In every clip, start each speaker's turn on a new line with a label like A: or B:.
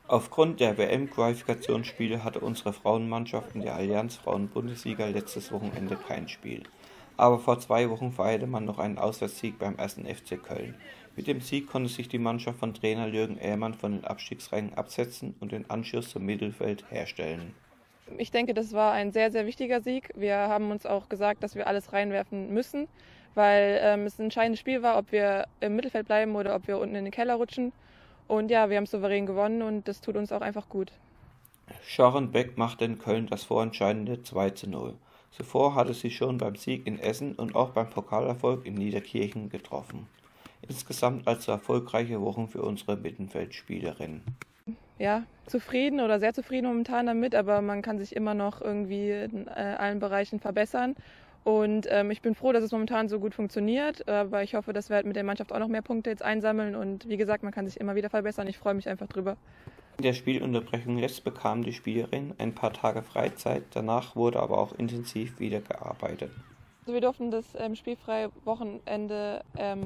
A: Aufgrund der WM-Qualifikationsspiele hatte unsere Frauenmannschaft in der Allianz Frauen-Bundesliga letztes Wochenende kein Spiel. Aber vor 2 Wochen feierte man noch einen Auswärtssieg beim 1. FC Köln. Mit dem Sieg konnte sich die Mannschaft von Trainer Jürgen Ehrmann von den Abstiegsrängen absetzen und den Anschluss zum Mittelfeld herstellen.
B: Ich denke, das war ein sehr, sehr wichtiger Sieg. Wir haben uns auch gesagt, dass wir alles reinwerfen müssen, weil es ein entscheidendes Spiel war, ob wir im Mittelfeld bleiben oder ob wir unten in den Keller rutschen. Und ja, wir haben souverän gewonnen und das tut uns auch einfach gut.
A: Sharon Beck machte in Köln das vorentscheidende 2:0. Zuvor hatte sie schon beim Sieg in Essen und auch beim Pokalerfolg in Niederkirchen getroffen. Insgesamt also erfolgreiche Wochen für unsere Mittelfeldspielerinnen.
B: Ja, zufrieden oder sehr zufrieden momentan damit, aber man kann sich immer noch irgendwie in allen Bereichen verbessern. Und ich bin froh, dass es momentan so gut funktioniert, aber ich hoffe, dass wir halt mit der Mannschaft auch noch mehr Punkte jetzt einsammeln. Und wie gesagt, man kann sich immer wieder verbessern. Ich freue mich einfach drüber.
A: In der Spielunterbrechung jetzt bekamen die Spielerinnen ein paar Tage Freizeit, danach wurde aber auch intensiv wieder gearbeitet.
B: Also wir durften das spielfreie Wochenende,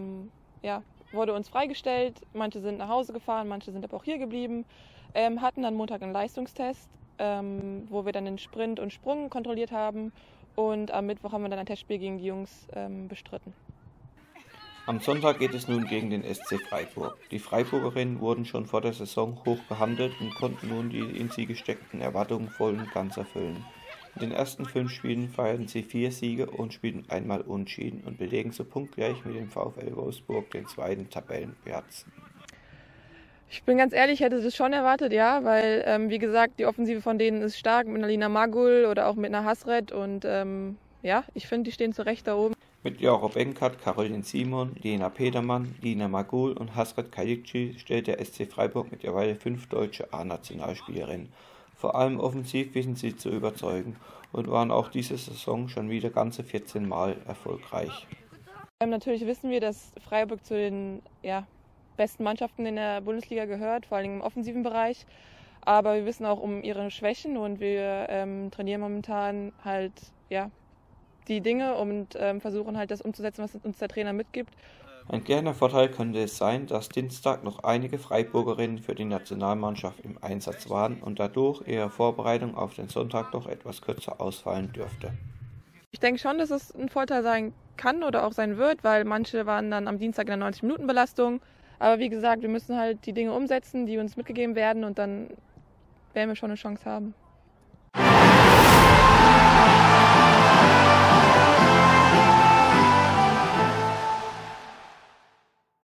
B: wurde uns freigestellt. Manche sind nach Hause gefahren, manche sind aber auch hier geblieben. Hatten dann Montag einen Leistungstest, wo wir dann den Sprint und Sprung kontrolliert haben. Und am Mittwoch haben wir dann ein Testspiel gegen die Jungs bestritten.
A: Am Sonntag geht es nun gegen den SC Freiburg. Die Freiburgerinnen wurden schon vor der Saison hoch gehandelt und konnten nun die in sie gesteckten Erwartungen voll und ganz erfüllen. In den ersten 5 Spielen feierten sie 4 Siege und spielten einmal unentschieden und belegen so punktgleich mit dem VfL Wolfsburg den zweiten Tabellenplatz.
B: Ich bin ganz ehrlich, ich hätte das schon erwartet, ja, weil, wie gesagt, die Offensive von denen ist stark mit einer Lina Magul oder auch mit einer Hasret und ich finde, die stehen zu Recht da oben.
A: Mit Jaro Benkert, Caroline Simon, Lena Petermann, Lina Magul und Hasret Kalici stellt der SC Freiburg mittlerweile 5 deutsche A-Nationalspielerinnen. Vor allem offensiv wissen sie zu überzeugen und waren auch diese Saison schon wieder ganze 14 Mal erfolgreich.
B: Natürlich wissen wir, dass Freiburg zu den besten Mannschaften in der Bundesliga gehört, vor allem im offensiven Bereich. Aber wir wissen auch um ihre Schwächen und wir trainieren momentan halt die Dinge und versuchen halt das umzusetzen, was uns der Trainer mitgibt.
A: Ein kleiner Vorteil könnte es sein, dass Dienstag noch einige Freiburgerinnen für die Nationalmannschaft im Einsatz waren und dadurch ihre Vorbereitung auf den Sonntag doch etwas kürzer ausfallen dürfte.
B: Ich denke schon, dass es ein Vorteil sein kann oder auch sein wird, weil manche waren dann am Dienstag in der 90-Minuten-Belastung. Aber wie gesagt, wir müssen halt die Dinge umsetzen, die uns mitgegeben werden und dann werden wir schon eine Chance haben.